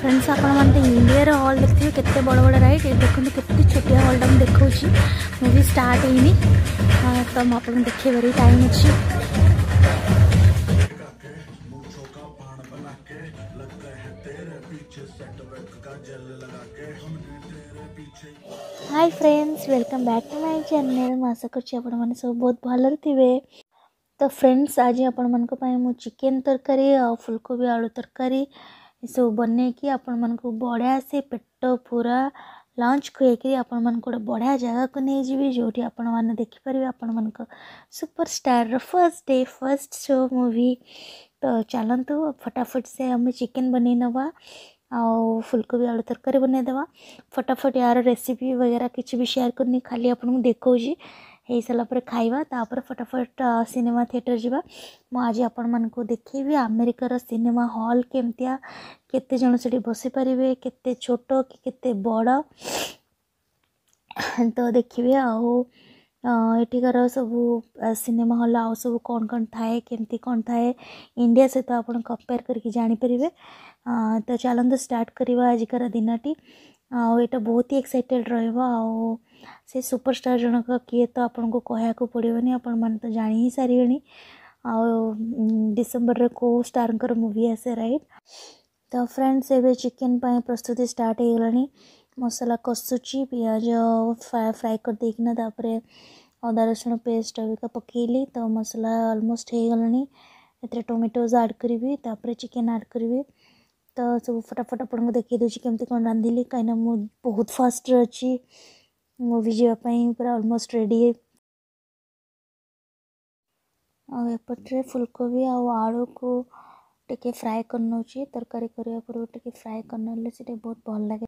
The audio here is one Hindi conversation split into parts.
फ्रेंड्स आप इंडिया हॉल देखिए केते बड़ बड़ राइट देखो केते छोटिया हॉल देखा मूवी स्टार्ट होनी तो मुझे देखिए भारी टाइम अच्छी। Hi friends welcome back to my channel. आशा कर सब बहुत भल थे। तो फ्रेंड्स आज आपण मन चिकेन तरकारी और फुलकोबी आलू तरकारी सब बन कि आपण मन को बढ़िया से पेट पूरा लंच खुएकरी आपण मन को बढ़िया जगह को नहीं जीवी जोटी आपण मैंने देखिपारे आपण मन को superstar first day first show movie. तो चलतु फटाफट से हमें चिकेन बन नवा आउ फुलकोबी आलू तरकारी बनईदेवा। फटाफट यार रेसिपी वगैरह किसी भी शेयर करनी खाली आपको देखा हो सारा पर खाइबा तापर फटाफट सिनेमा थिएटर जावा। मुझे आपण मन को देखी अमेरिकार सिनेमा हॉल केमतिया केते जन से बसी पारे केते छोट कि केते बड़ तो देखिए आठिकार सब सिनेमा हॉल आउ सब कौन कौन थाए केमती कौन थाए इंडिया सहित आप कंपेयर करके जानीपर। तो चलते स्टार्ट करवा आजिकार दिनटी आटा बहुत ही एक्साइटेड रहा से सुपरस्टार जनक किए तो आपन को कहया को पड़ोनी आपण मन तो जानी ही सारे डिसेम्बर रे को स्टार मूवी आसे राइट। तो फ्रेंड्स एबे चिकेन पाए प्रस्तुति स्टार्ट हो गलानी मसला कषुची पियाज फ्राए कर देकिना तापरे अदा रसुण पेस्ट अबिका पकेली तो मसला ऑलमोस्ट हो गलानी एतरे टोमेटोज ऐड करी तापरे चिकेन ऐड करी। तो सब फटाफट आपको देखी दूसरी केमती कौन रांधिली कहीं मु बहुत फास्ट अच्छी मूवी जावाई पूरा ऑलमोस्ट रेडी एपटे फुलकोबी आलू को टे फ्राए करना तरकारी करने पूर्व टे फ्राए करने से बहुत भल लगे।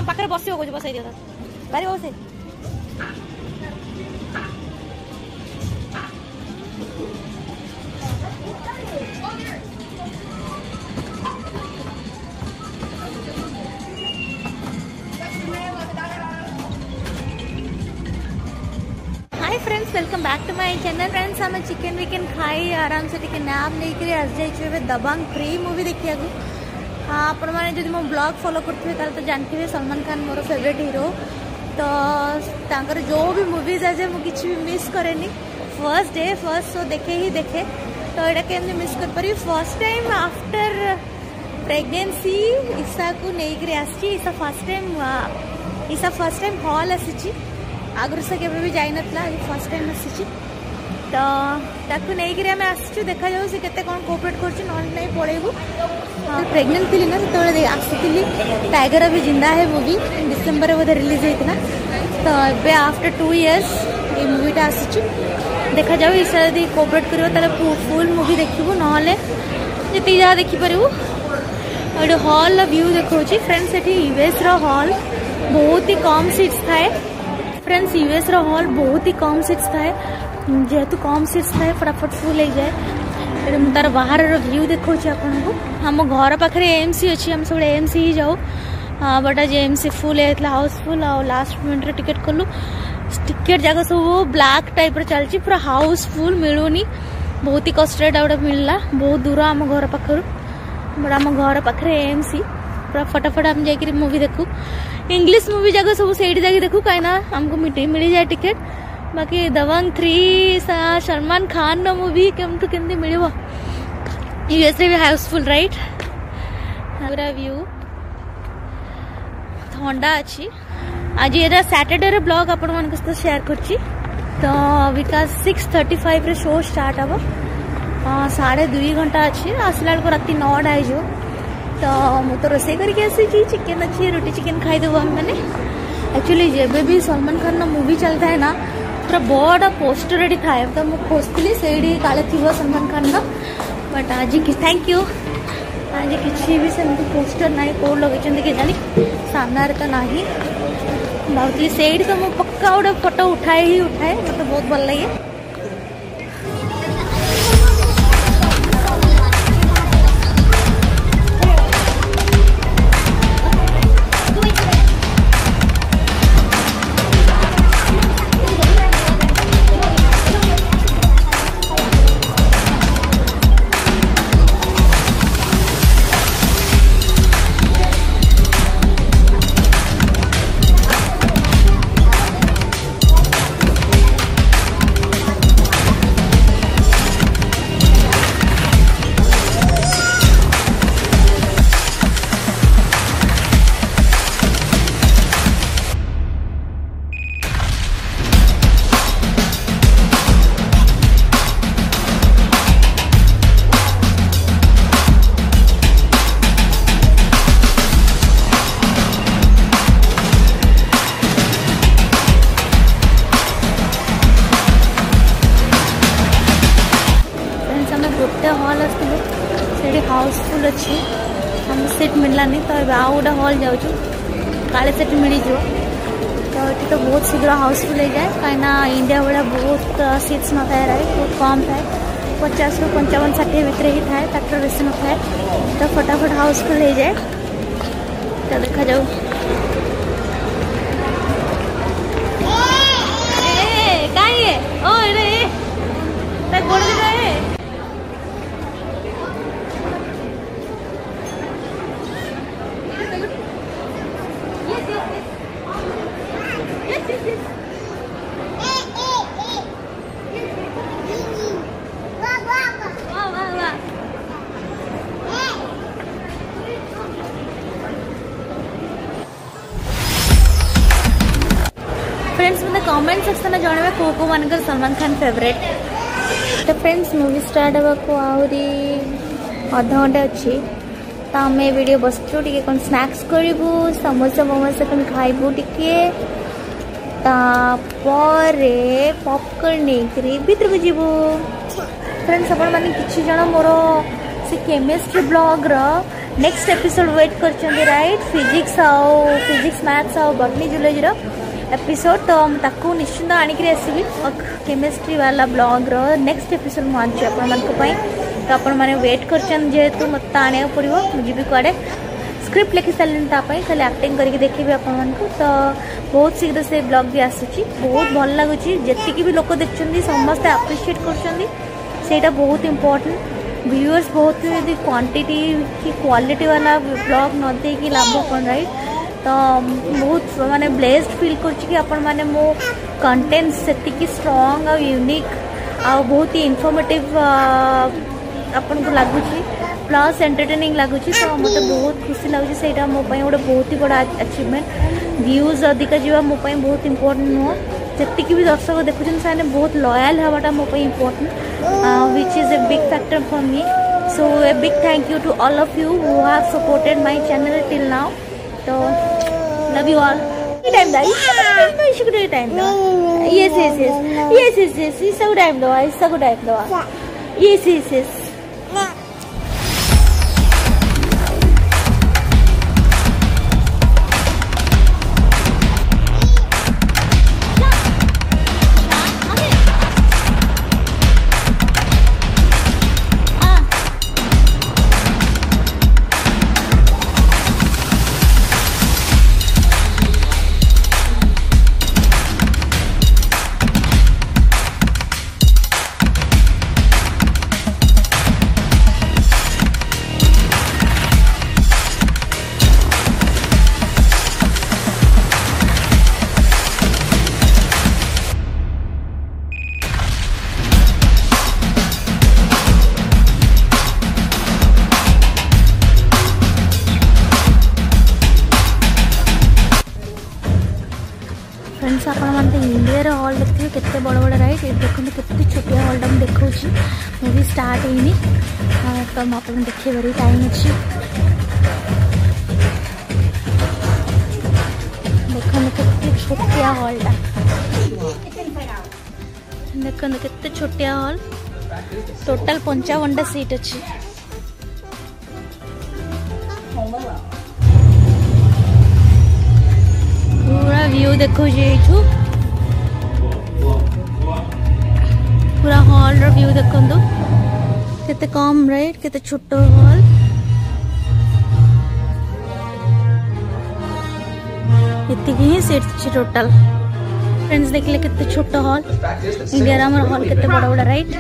पाखे बस बसई दिया बारी बस friends welcome back to my channel. Friends आम चिकेन विकेन खाई आराम से टिके नैप नहीं आस जाइए दबंग 3 मूवी देखिया हाँ आपण मैंने जो मो ब्लॉग फॉलो करते तो जानते सलमान खान मोर फेवरेट हीरो तो तांकर जो भी मूवीज आजे मुझे भी मिस करेनी फर्स्ट डे फर्स्ट शो देखे ही देखे तो यहाँ केमती मिस कर पारि first time after pregnancy Isha को लेकर आसी ईशा फर्स्ट टाइम हॉल आसी आगुरी से केवे भी जाई नथला फर्स्ट टाइम आसी तो ताकू नहीं आम आसचु देखा जाऊ से केते कौन कोऑपरेट करछि नॉन नहीं पळेबू प्रेग्नेंट थी ना से आसी टाइगर अभी जिंदा है मूवी डिसेंबर में बोधे रिलीज होता तो ये आफ्टर 2 years ये मूवीटा आसी देखा जाऊ ईशा यदि कोऑपरेट कर फुल मूवी देखू ना जी जहाँ देखिपर ये हॉल व्यू देखा फ्रेंड्स ये यूएस हॉल बहुत ही कम सीट्स थाए फ्रेंड्स यूएस हॉल बहुत ही कम सीट्स थाए जेहेतु कम सीट्स थाए फटाफट फुल हो जाए तार बाहर व्यू देखा आपन को आम घर पाखे एमसी अच्छी आम सब एमसी ही जाऊ बट आज एमसी फुल होता हाउसफुल आ लास्ट मोमेंट टिकेट कलु टिकेट जाक सब ब्लैक टाइप चलती पूरा हाउसफुल मिलूनी बहुत ही कष्ट गोटे मिलला बहुत दूर आम घर पाखर बट आम घर पाखे एमसी पूरा फटाफट आम जा मूवी देखू इंग्लिश मूवी जाक सब से जाके देखू कहीं आमको मिल जाए टिकेट बाकी दबंग 3 सलमान खान न मूवी केमती मिल यूएस भी हाउसफुल राइट पूरा व्यू ठंडा अच्छी आज ये सैटरडे ब्लॉग आपण मान सहित शेयर करछि तो बिकॉज 6:35 रे शो स्टार्ट हम 2.5 घंटा अच्छी आसला बेलू रात 9टा हो तो मु तो रोसे करके आसी चिकेन अच्छी रोटी चिकेन खाईदेव आम मैंने एक्चुअली जब भी सलमान खान मूवी चलता है ना पूरा बड़ा पोस्टर रेडी थाए तो मुझे खोजती से काले थी सलमान खान का बट आज थैंक यू आज किसी भी सेमती पोस्टर ना कौन लगे कि जानी सामने तो ना भावती से तो मुझे पक्का गोटे फोटो उठाए ही उठाए मतलब बहुत भल लगे हॉल आसलु हाउसफुल अच्छी हम सीट मिललानी तो आउ गोटे हॉल जाऊँ काले सीट मिल तो ये तो बहुत शीघ्र हाउसफुल हो जाए कहीं इंडिया भाया बहुत सीट्स न था बहुत कम थाए 50 ରୁ 55 60 भितर ही थाए तार बेसी न थाए तो फटाफट हाउसफुल हो जाए तो देखा जाऊ फ्रेंड्स मतलब कमेंट सेक्शन में जन को को मान सलमान खान फेवरेट तो फ्रेंड्स मूवी स्टार्ट हाँ को आहरी अध घंटे अच्छी तो आम वीडियो बसचु टे कौन स्नैक्स करूँ समोसा मोमोसा कौन खाइबू टे पॉपकॉर्न नहीं भीतर को जीवु फ्रेंड्स अपन मैंने किसी जन मोर से chemistry blog next episode wait कर राइट फिजिक्स मैथ्स आउ बटनी जुलॉजी एपिसोड तो ताकू निश्चिंत आणिक आसबि केमिस्ट्री वाला ब्लॉग नेक्स्ट एपिसोड मुझे आपण तो आपण मैंने वेट कर जेहेतु मत आने पड़ो मुझे कड़े स्क्रिप्ट लिखी सारे खाली एक्टिंग करके देखी आपण तो बहुत शीघ्र से ब्लॉग भी आसूची बहुत भल लगुच जी भी लोक देखते समस्ते अप्रिशिएट कर बहुत इम्पोर्टेंट व्यूअर्स बहुत क्वांटिटी की क्वालिटी वाला ब्लॉग न दे कि लाभ कौन राइट तो बहुत माने ब्लेस्ड फील कर माने मो कंटेंट से स्ट्रांग और यूनिक आ बहुत ही इनफॉर्मेटिव आपन को लगुच प्लस एंटरटेनिंग लगुच तो मत बहुत खुशी लगुच से गोटे बहुत ही बड़ा अचीवमेंट व्यूज अधिका जावा मोपाई बहुत इंपोर्टेंट नुह जी भी दर्शक देखुन से बहुत लॉयल हवाटा मोपाई important which is a big factor for me so a big thank you to all of you who have supported my channel till now तो लव यू ऑल टाइम दा टाइम दा यस सब टाइम दवा यस फ्रेंड्स आप इंडिया हॉल देखते केते बड़ बड़ राइट देखो केते छोटिया हॉल मुझे देखा मूवी स्टार्ट होनी तो मुझे देखे बारी टाइम अच्छी देखो केते छोटिया हॉलटा देखो केते छोटिया हॉल टोटल 55टा सीट अच्छी पूरा व्यू देखो ये पूरा हॉल रो व्यू देखो केते कम राइट केते छोटो हॉल इतनी ही सीट टोटल फ्रेंड्स देखले केते छोटो हॉल इंडिया रा हमर हॉल केते बड़ा बड़ा right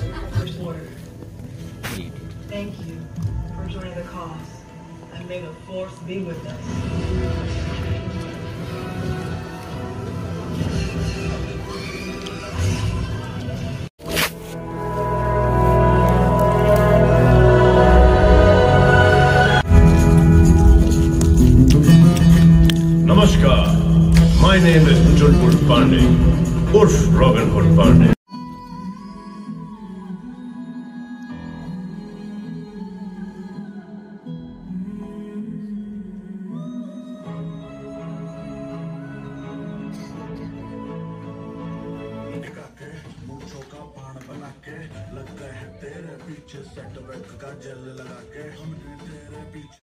Namaskar, my name is Ujjwal Pandey, Urf Robin Hood Pandey. लगता है तेरे पीछे सेट बैक का जेल लगा के हमने तेरे पीछे